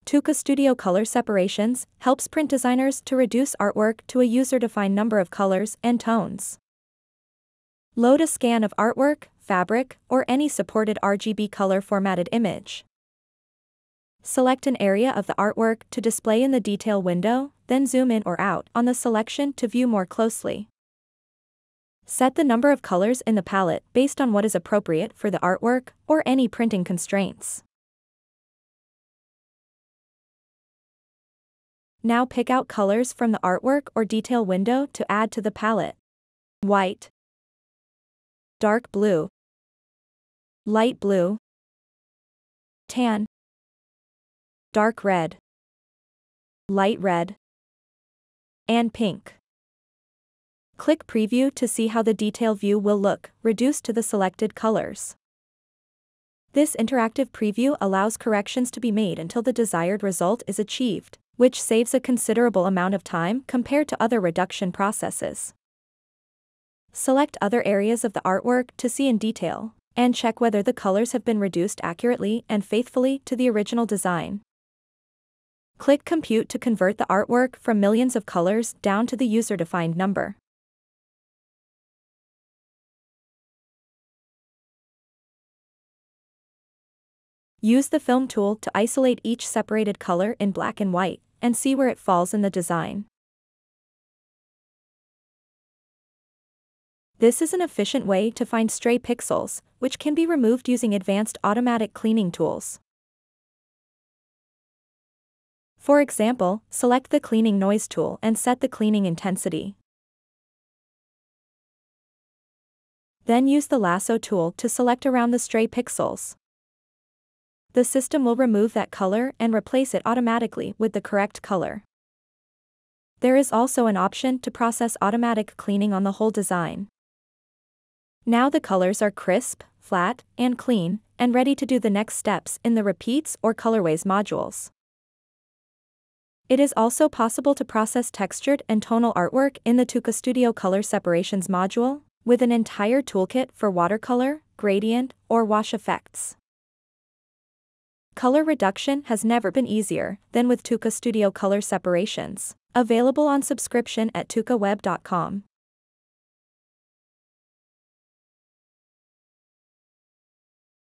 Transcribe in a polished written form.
Tuca Studio Color Separations helps print designers to reduce artwork to a user-defined number of colors and tones. Load a scan of artwork, fabric, or any supported RGB color formatted image. Select an area of the artwork to display in the detail window, then zoom in or out on the selection to view more closely. Set the number of colors in the palette based on what is appropriate for the artwork or any printing constraints. Now pick out colors from the artwork or detail window to add to the palette. White, dark blue, light blue, tan, dark red, light red, and pink. Click Preview to see how the detail view will look, reduced to the selected colors. This interactive preview allows corrections to be made until the desired result is achieved, which saves a considerable amount of time compared to other reduction processes. Select other areas of the artwork to see in detail, and check whether the colors have been reduced accurately and faithfully to the original design. Click Compute to convert the artwork from millions of colors down to the user-defined number. Use the Film tool to isolate each separated color in black and white, and see where it falls in the design. This is an efficient way to find stray pixels, which can be removed using advanced automatic cleaning tools. For example, select the Cleaning Noise tool and set the cleaning intensity. Then use the Lasso tool to select around the stray pixels. The system will remove that color and replace it automatically with the correct color. There is also an option to process automatic cleaning on the whole design. Now the colors are crisp, flat, and clean, and ready to do the next steps in the Repeats or Colorways modules. It is also possible to process textured and tonal artwork in the Tuca Studio Color Separations module, with an entire toolkit for watercolor, gradient, or wash effects. Color reduction has never been easier than with Tuca Studio Color Separations, available on subscription at tucaweb.com.